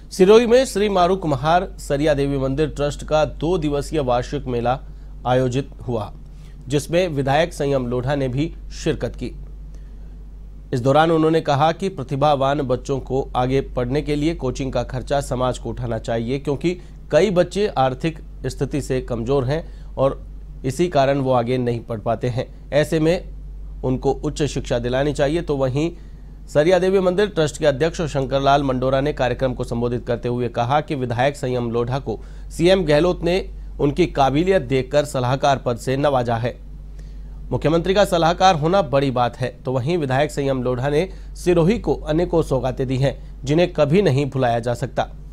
सिरोही में श्री मारू कुम्हार सरिया देवी मंदिर ट्रस्ट का 2 दिवसीय वार्षिक मेला आयोजित हुआ, जिसमें विधायक संयम लोढ़ा ने भी शिरकत की। इस दौरान उन्होंने कहा कि प्रतिभावान बच्चों को आगे पढ़ने के लिए कोचिंग का खर्चा समाज को उठाना चाहिए, क्योंकि कई बच्चे आर्थिक स्थिति से कमजोर हैं और इसी कारण वो आगे नहीं पढ़ पाते हैं। ऐसे में उनको उच्च शिक्षा दिलानी चाहिए। तो वहीं सरिया देवी मंदिर ट्रस्ट के अध्यक्ष शंकरलाल मंडोरा ने कार्यक्रम को संबोधित करते हुए कहा कि विधायक संयम लोढ़ा को सीएम गहलोत ने उनकी काबिलियत देखकर सलाहकार पद से नवाजा है। मुख्यमंत्री का सलाहकार होना बड़ी बात है। तो वहीं विधायक संयम लोढ़ा ने सिरोही को अनेकों सौगातें दी हैं, जिन्हें कभी नहीं भुलाया जा सकता।